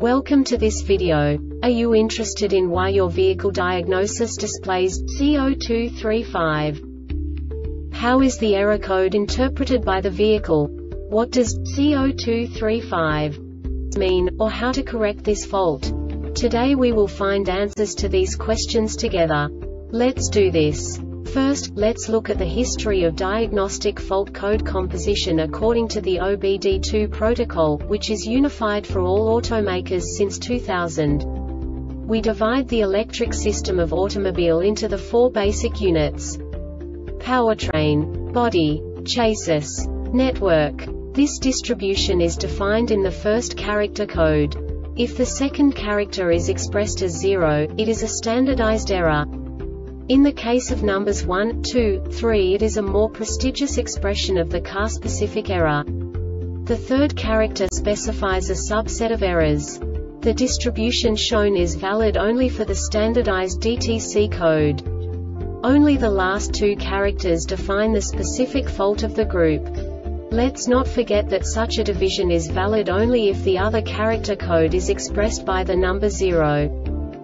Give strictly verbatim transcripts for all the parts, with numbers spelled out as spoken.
Welcome to this video. Are you interested in why your vehicle diagnosis displays C zero two three five? How is the error code interpreted by the vehicle? What does C zero two three five mean, or how to correct this fault? Today we will find answers to these questions together. Let's do this. First, let's look at the history of diagnostic fault code composition according to the O B D two protocol, which is unified for all automakers since two thousand. We divide the electric system of automobile into the four basic units: powertrain, body, chassis, network. This distribution is defined in the first character code. If the second character is expressed as zero, it is a standardized error. In the case of numbers one, two, three, it is a more prestigious expression of the car-specific error. The third character specifies a subset of errors. The distribution shown is valid only for the standardized D T C code. Only the last two characters define the specific fault of the group. Let's not forget that such a division is valid only if the other character code is expressed by the number zero.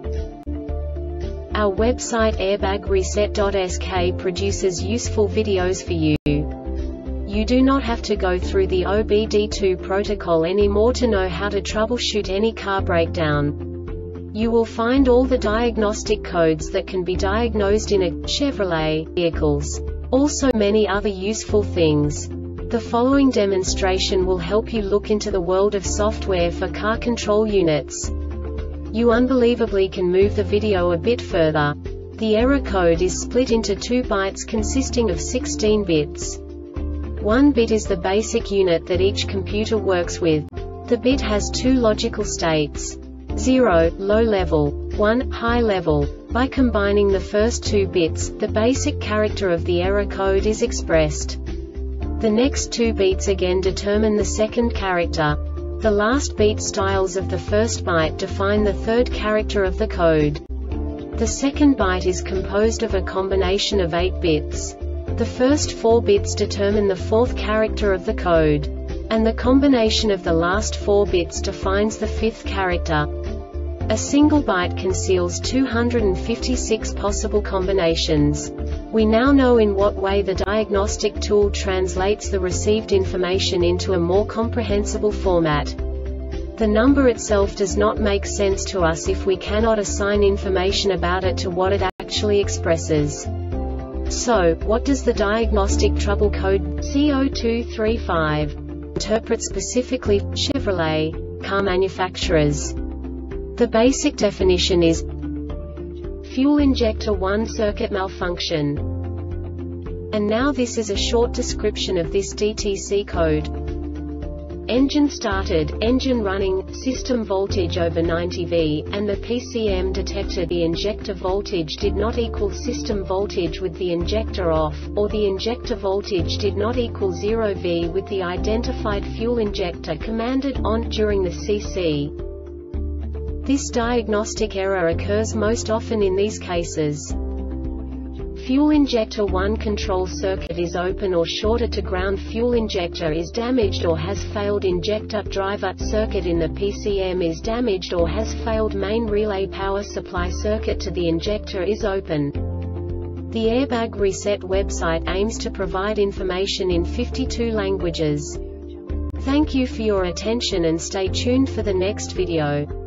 Our website airbag reset dot S K produces useful videos for you. You do not have to go through the O B D two protocol anymore to know how to troubleshoot any car breakdown. You will find all the diagnostic codes that can be diagnosed in a Chevrolet vehicles. Also many other useful things. The following demonstration will help you look into the world of software for car control units. You unbelievably can move the video a bit further. The error code is split into two bytes consisting of sixteen bits. One bit is the basic unit that each computer works with. The bit has two logical states: zero, low level, one, high level. By combining the first two bits, the basic character of the error code is expressed. The next two beats again determine the second character. The last beat styles of the first byte define the third character of the code. The second byte is composed of a combination of eight bits. The first four bits determine the fourth character of the code. And the combination of the last four bits defines the fifth character. A single byte conceals two hundred fifty-six possible combinations. We now know in what way the diagnostic tool translates the received information into a more comprehensible format. The number itself does not make sense to us if we cannot assign information about it to what it actually expresses. So, what does the diagnostic trouble code C zero two three five interpret specifically for Chevrolet car manufacturers? The basic definition is fuel injector one circuit malfunction. And now this is a short description of this D T C code. Engine started, engine running, system voltage over ninety volts, and the P C M detected the injector voltage did not equal system voltage with the injector off, or the injector voltage did not equal zero volts with the identified fuel injector commanded on during the C C. This diagnostic error occurs most often in these cases: fuel injector one control circuit is open or shorted to ground, fuel injector is damaged or has failed, injector driver circuit in the P C M is damaged or has failed, main relay power supply circuit to the injector is open. The Airbag Reset website aims to provide information in fifty-two languages. Thank you for your attention and stay tuned for the next video.